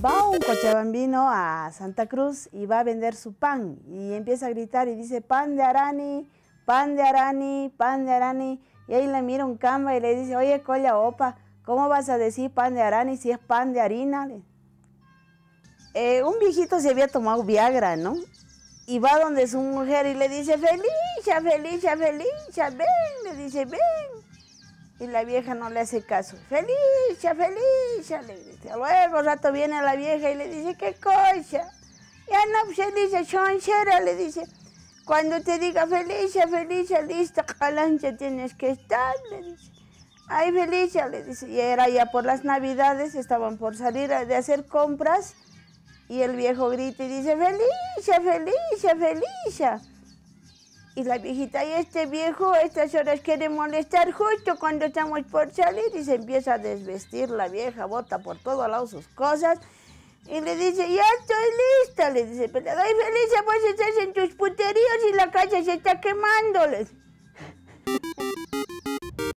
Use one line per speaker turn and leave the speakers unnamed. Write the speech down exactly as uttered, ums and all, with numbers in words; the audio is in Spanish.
Va un cochabambino a Santa Cruz y va a vender su pan y empieza a gritar y dice pan de Arani, pan de Arani, pan de Arani. Y ahí le mira un camba y le dice, oye, colla opa, ¿cómo vas a decir pan de Arani si es pan de harina? Eh, un viejito se había tomado Viagra, ¿no? Y va donde su mujer y le dice, Felicia, Felicia, Felicia, ven, le dice, ven. Y la vieja no le hace caso. Felicia, Felicia, le dice. Luego rato viene la vieja y le dice, ¿qué cosa? Ya no, Felicia, chonchera, le dice. Cuando te diga Felicia, Felicia, lista, calancha tienes que estar, le dice. Ay, Felicia, le dice. Y era ya por las navidades, estaban por salir de hacer compras. Y el viejo grita y dice, Felicia, Felicia, Felicia. Y la viejita, y este viejo a estas horas quiere molestar justo cuando estamos por salir, y se empieza a desvestir la vieja, bota por todos lados sus cosas, y le dice, ya estoy lista, le dice, pero ay, Felicia, vos estás en tus puteríos y la calle se está quemando, les.